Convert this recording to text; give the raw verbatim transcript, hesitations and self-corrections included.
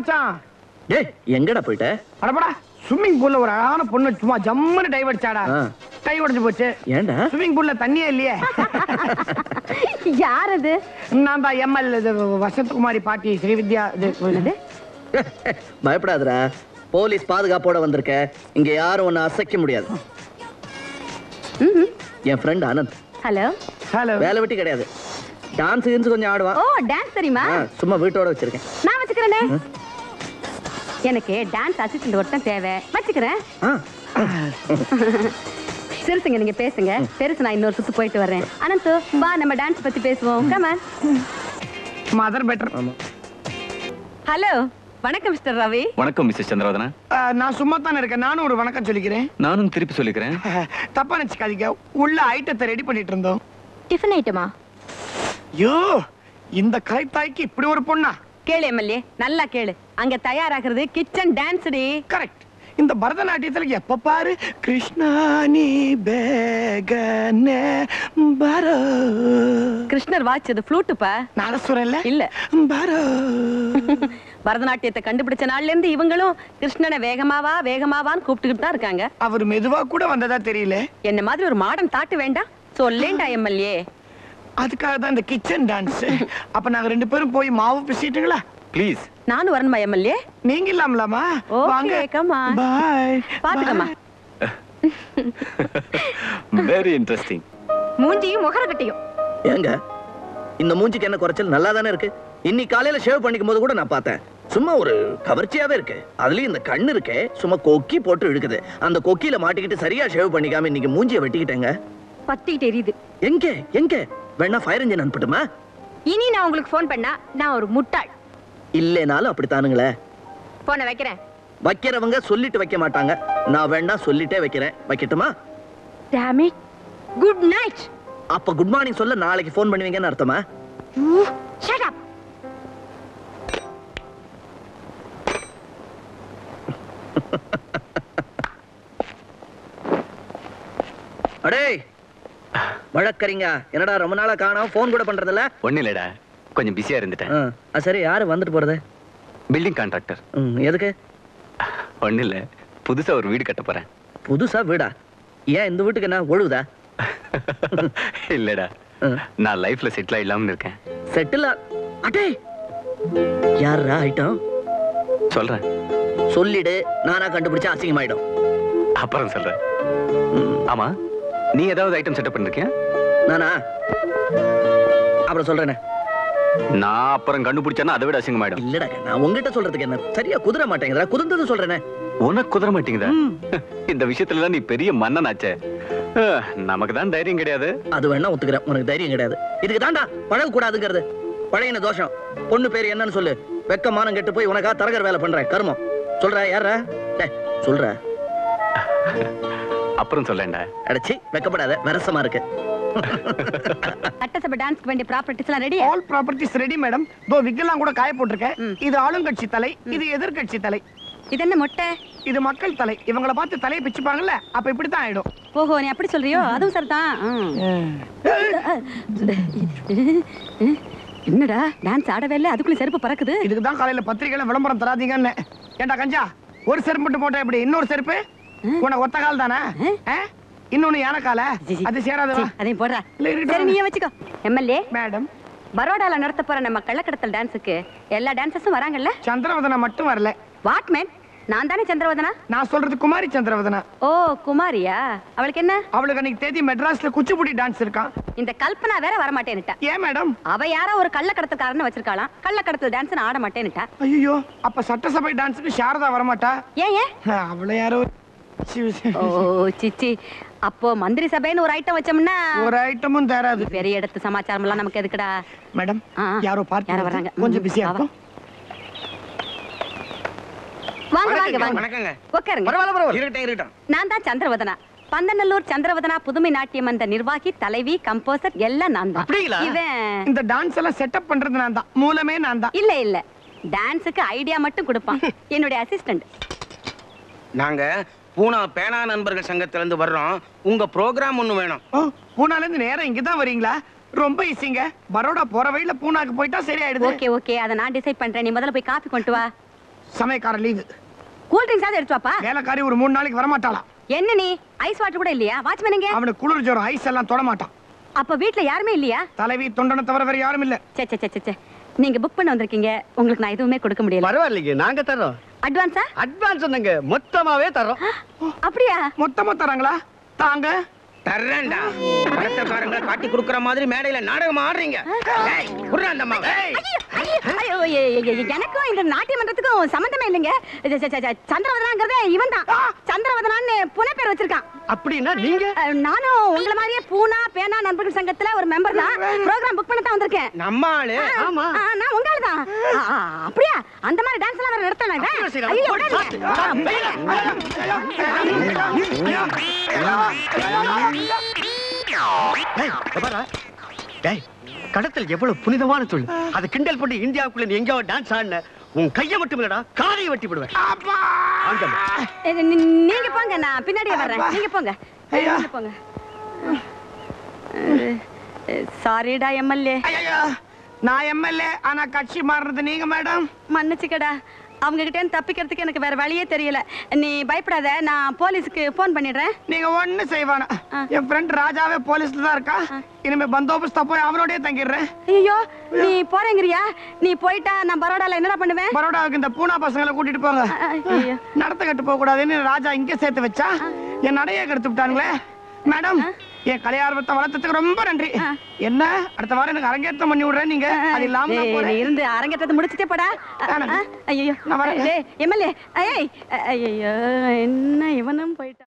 மச்சான். டேய் எங்கடா போயிட்ட? அடப்படா ஸ்விம்மிங் பூல்ல ஒரு அழகான பொண்ணு சும்மா ஜம்முன்னு டைவ் அடிச்சாடா. கை உடைஞ்சு போச்சு. ஏன்டா? ஸ்விம்மிங் பூல்ல தண்ணியே இல்லையே. யார் அது? நான் தான் எம்எல் வசந்தகுமாரி பாட்டி ஸ்ரீவித்யா. பயப்படாதடா, போலீஸ் பாதுகாப்போட வந்திருக்க. இங்க யாரும் ஒன்னு அசைக்க முடியாது. என் ஃப்ரெண்ட் அனந்த். ஹலோ. ஹலோ. வேலை வெட்டி கிடையாது, டான்ஸ் கின்ஸ் கொஞ்சம் ஆடுவான். ஓ டான்ஸ் தெரியுமா? சும்மா வீட்டோட வச்சிருக்கேன். நான் வச்சுக்கிறேனே. எனக்கு டான்ஸ் அசிஸ்டன்ட் ஒருத்தன் தேவை, வச்சுக்கிறேன். சிறுசுங்க நீங்க பேசுங்க, பெருசு நான் இன்னொரு சுத்து போயிட்டு வரேன். அனந்த் வா நம்ம டான்ஸ் பத்தி பேசுவோம். Come on. Mother better. Hello வணக்கம் மிஸ்டர் ரவி. வணக்கம் மிஸ்டர் சந்திரவதனா. நான் சும்மா தானே இருக்கேன், நானும் ஒரு வணக்கம் சொல்லிக்கிறேன். நானும் திருப்பி சொல்லிக்கிறேன். தப்பா நினைச்சுக்காதீங்க, உள்ள ஐட்டத்தை ரெடி பண்ணிட்டு இருந்தோம். டிஃபன் ஐட்டமா? ஐயோ இந்த கலைத்தாய்க்கு இப்படி ஒரு பொண்ணா? கேளு எம்எல்ஏ, நல்லா கேளு. அங்க தயாராகிறது கிச்சன் டான்ஸ் டி. கரெக்ட். இந்த பரதநாட்டியத்துல எப்ப பாரு கிருஷ்ணானி பேகனே பரோ. கிருஷ்ணர் வாச்சது ஃப்ளூட்டுப்பா. நாதஸ்வரம்ல இல்ல பரோ. பரதநாட்டியத்தை கண்டுபிடிச்ச நாள்ல இருந்து இவங்களும் கிருஷ்ணனை வேகமாவா வேகமாவான்னு கூப்பிட்டுக்கிட்டு தான் இருக்காங்க. அவர் மெதுவா கூட வந்ததா தெரியல. என்ன மாதிரி ஒரு மாடர்ன் தாட்டு வேண்டாம் சொல்லேண்டா எம்எல்ஏ. அதுக்காக தான் இந்த கிச்சன் டான்ஸ். அப்ப நாங்க ரெண்டு பேரும் போய் மாவு பிசிட்டுங்களா? ப்ளீஸ். நானும் வரணுமா எம்எல்ஏ? நீங்க இல்லாமலாமா? வாங்க. Come on. பை. பாத்துக்கமா. Very interesting. மூஞ்சியும் முகரக்கட்டையும். ஏங்க இந்த மூஞ்சிக்கு என்ன குறைச்சல்? நல்லா தானே இருக்கு. இன்னைக்கு காலையில ஷேவ் பண்ணிக்கும் போது கூட நான் பார்த்தேன், சும்மா ஒரு கவர்ச்சியாவே இருக்கு. அதுலயும் இந்த கண்ணு இருக்கே சும்மா கொக்கி போட்டு இழுக்குது. அந்த கொக்கியில மாட்டிக்கிட்டு சரியா ஷேவ் பண்ணிக்காம இன்னைக்கு மூஞ்சியை வெட்டிக்கிட்டேங்க. பத்திக்கிட்டு எரியுது. எங்க எங்க வேணா ஃபயர் இன்ஜின் அனுப்பட்டுமா? இனி நான் உங்களுக்கு போன் பண்ணா நான் ஒரு முட்டாள். இல்லேனாலும் அப்படித்தானுங்களே. போன வைக்கிறேன். வைக்கிறவங்க சொல்லிட்டு வைக்க மாட்டாங்க. நான் வேணா சொல்லிட்டே வைக்கிறேன். வைக்கட்டுமா? Damn it. Good night. அப்ப குட் மார்னிங் சொல்ல நாளைக்கு ஃபோன் பண்ணுவீங்கன்னு அர்த்தமா? Shut up. அடேய் வழக்கறிங்க, என்னடா ரொம்ப நாளா காணோம், ஃபோன் கூட பண்றதில்ல? ஒண்ணு இல்லடா, கொஞ்சம் பிஸியா இருந்துட்டேன். ஆ சரி, யாரு வந்துட்டு போறது? Building contractor. எதுக்கு? ஒண்ணு இல்ல, புதுசா ஒரு வீடு கட்ட போறேன். புதுசா வீடா? ஏன் இந்த வீட்டுக்கு என்ன ஒழுகுதா? இல்லடா, நான் லைஃப்ல செட்டில் ஆயிடலாம்னு இருக்கேன். செட்டில்? அடே யாரா ஐட்டம்? சொல்றேன். சொல்லிடு, நானா கண்டுபிடிச்சா அசிங்கமாயிடும். அப்புறம் சொல்றேன். ஆமா, நீ ஏதாவது ஐட்டம் செட்டப் பண்ணிருக்கியா? நானா? அப்புறம் சொல்றேனே. நான் அப்புறம் கண்டுபிடிச்சேன்னா அதை விட அசிங்கமாயிடும். இல்லடா, நான் உங்ககிட்ட சொல்றதுக்கு என்ன சரியா குதிர மாட்டேங்குதா? குதிர்ந்தது சொல்றேனே. உனக்கு குதிர மாட்டேங்குதா? இந்த விஷயத்துல நீ பெரிய மன்னன் ஆச்சே. நமக்கு தான் தைரியம் கிடையாது. அது வேணா ஒத்துக்கிறேன், உனக்கு தைரியம் கிடையாது. இதுக்கு தாண்டா பழக கூடாதுங்கிறது. பழையன தோஷம். பொண்ணு பேரு என்னன்னு சொல்லு. வெக்கமானம் கெட்டு போய் உனக்கா தரகர் வேலை பண்றேன். கருமம். சொல்ற யார? சொல்ற. அப்புறம் சொல்லேன்டா. அடச்சி வெக்கப்படாத, வரசமா இருக்கு. சட்டசபை டான்ஸ்க்கு வேண்டிய ப்ராப்பர்ட்டிஸ் எல்லாம் ready? All properties ready madam. தோ விக்கெல்லாம் கூட காய போட்டுருக்கேன். இது ஆளுங்கட்சி தலை, இது எதிர்கட்சி தலை. இது என்ன மொட்டை? இது மக்கள் தலை. இவங்கள பார்த்து தலையை பிச்சுப்பாங்கல்ல, அப்ப இப்படித்தான் ஆயிடும். ஓஹோ, நீ அப்படி சொல்றியோ? அதுவும் சரிதான். என்னடா டான்ஸ் ஆடவே இல்ல, அதுக்குள்ள செருப்பு பறக்குது. இதுக்கு தான் காலையில பத்திரிகையில விளம்பரம் தராதீங்கன்னு. ஏண்டா கஞ்சா, ஒரு செருப்பு மட்டும் போட்டா எப்படி? இன்னொரு செருப்பு உனக்கு ஒத்த கால் தானே? இன்னொன்னு யானைக்கால, அது சேராதவா? அதையும் போடுறா. சரி நீயே வச்சுக்கோ. எம்எல்ஏ மேடம், பரோடால நடத்த போற நம்ம கள்ளக்கடத்தல் டான்ஸுக்கு எல்லா டான்சஸும் வராங்கல்ல? சந்திரவதனா மட்டும் வரல. What man? நான் தானே சந்திரவதனா? நான் சொல்றது குமாரி சந்திரவதனா. ஓ குமாரியா? அவளுக்கு என்ன? அவளுக்கு அன்னைக்கு தேதி மெட்ராஸ்ல குச்சிப்புடி டான்ஸ் இருக்கான். இந்த கல்பனா வேற வர மாட்டேன்னுட்டா. ஏன் மேடம்? அவ யாரோ ஒரு கள்ளக்கடத்தல்காரன்னு வச்சிருக்காளாம். கள்ளக்கடத்தல் டான்ஸ் ஆட மாட்டேன்னுட்டா. ஐயோ, அப்ப சட்டசபை டான்ஸுக்கு சாரதா வர மாட்டா? ஏன் ஏன்? அவள யாரோ. ஓ சிச்சி, அப்போ மந்திரி சபைன்னு ஒரு ஐட்டம் வச்சோம்னா ஒரு ஐட்டமும் தராது. பெரிய இடத்து சமாச்சாரம் எல்லாம் நமக்கு எதுக்குடா? மேடம், யாரோ பார்ட்டி யாரோ வராங்க. கொஞ்சம் பிஸியா இருக்கும். வாங்க வாங்க வாங்க. வணக்கங்க. உட்காருங்க. பரவாயில்லை பரவாயில்லை. இருக்கட்டும் இருக்கட்டும். நான் தான் சந்திரவதனா. பந்தநல்லூர் சந்திரவதனா புதுமை நாட்டியம் அந்த நிர்வாகி, தலைவி, கம்போசர் எல்லாம் நான் தான். அப்படிங்களா? இந்த டான்ஸ் எல்லாம் செட்டப் பண்றது நான் தான். மூலமே நான் தான். இல்ல இல்ல, டான்ஸுக்கு ஐடியா மட்டும் கொடுப்பான் என்னுடைய அசிஸ்டன்ட். நாங்க பூனா பேனா நண்பர்கள் சங்கத்துல இருந்து வர்றோம். உங்க ப்ரோகிராம் ஒண்ணு வேணும். பூனால இருந்து நேரா இங்க தான் வரீங்களா? ரொம்ப ஈஸிங்க. பரோடா போற வழியில பூனாக்கு போயிட்டா சரியாயிடுது. ஓகே ஓகே, அத நான் டிசைட் பண்றேன். நீ முதல்ல போய் காபி கொண்டு வா. சமயக்கார லீவு. கூல் ட்ரிங்க்ஸ் ஆவது எடுத்து வாப்பா. வேலைக்காரி ஒரு மூணு நாளைக்கு வரமாட்டாளாம். என்ன நீ ஐஸ் வாட்டர் கூட இல்லையா? வாட்ச்மேன் எங்க? அவனுக்கு குளிர் ஜுரம், ஐஸ் எல்லாம் தொட மாட்டான். அப்ப வீட்ல யாருமே இல்லையா? தலைவி தொண்டனை தவிர வேற யாரும் இல்ல. சே சே சே சே நீங்க புக் பண்ண வந்திருக்கீங்க, உங்களுக்கு நான் எதுவுமே கொடுக்க முடியல. பரவாயில்லைங்க, நாங்க தரோம். அட்வான்ஸா? அட்வான்ஸ் என்னங்க, மொத்தமாவே தரோம். அப்படியா? மொத்தமா தராங்களா? தாங்க தர்றேன்டா. படத்தை பாருங்க, காட்டி குடுக்குற மாதிரி மேடையில நாடகம் ஆடுறீங்க. ஏய், குர்ரா அந்த அம்மாவை. ஐயோ, ஐயோ, ஐயோ, ஐயோ, எனக்கும் இந்த நாட்டிய மன்றத்துக்கும் சம்பந்தமே இல்லைங்க. இது, ச, ச, ச, சந்திரவதனாங்கிறதே இவன் தான். சந்திரவதனான்னு புனை பேர் வச்சிருக்கான். அப்படின்னா நீங்க? அஹ், நானும் உங்களை மாதிரியே பூனா பேனா நண்பர்கள் சங்கத்துல ஒரு மெம்பர் தான். ப்ரோக்ராம் புக் பண்ண தான் வந்திருக்கேன். நம்ம ஆளு. ஆமா. ஆ, நான் உங்க ஆளு தான். ஆ, ஆ, அப்படியா? அந்த மாதிரி டான்ஸ் எல்லாம் வேற நடத்தலாம். ஐயோ, விடாதீங்க. டேய், இங்க பாரா. டேய், கடத்தல் எவ்வளவு புனிதமான தொழில். அதை கிண்டல் பண்ணி இந்தியாவுக்குள்ள நீ எங்கேயாவது டான்ஸ் ஆடின உன் கையை மட்டும் இல்லடா, காதையை வெட்டி விடுவேன். இது, நீ- நீங்க போங்க, நான் பின்னாடியே வர்றேன். நீங்க போங்க, நீங்க போங்க. சாரிடா எம்எல்ஏ. ஐயோ, நான் எம்எல்ஏ ஆனா கட்சி மாறுறது நீங்க மேடம். மன்னிச்சுக்கடா, அவங்க கிட்ட இருந்து தப்பிக்கிறதுக்கு எனக்கு வேற வழியே தெரியல. நீ பயப்படாத, நான் போலீஸுக்கு போன் பண்ணிடுறேன். நீங்க ஒண்ணு செய்வானா? என் ஃப்ரெண்ட் ராஜாவே போலீஸ்ல தான் இருக்கா. இனிமே பந்தோபஸ்தா போய் அவனோடய தங்கிடுறேன். ஐயோ, நீ போறேங்கிறியா? நீ போயிட்டா நான் பரோடால என்னடா பண்ணுவேன்? பரோடாவுக்கு இந்த பூனா பசங்களை கூட்டிட்டு போங்க. ஐயோ. நடத்த கட்டு போக கூடாதுன்னு ராஜா இங்க சேர்த்து வச்சா என் நடைய கெடுத்து விட்டானுங்களே. மேடம், என் கலை ஆர்வத்தை வளர்த்ததுக்கு ரொம்ப நன்றி. என்ன அடுத்த வாரம் எனக்கு அரங்கேற்றம் பண்ணி விடுறேன். நீங்க அது இல்லாம நான் ஏய், நீ போறேன். இருந்து அரங்கேற்றத்தை முடிச்சிட்டே போடா. வேணாம். ஐயோ, நான் வரேன். எம்எல்ஏ, ஐயோ, என்ன இவனும் போயிட்டான்.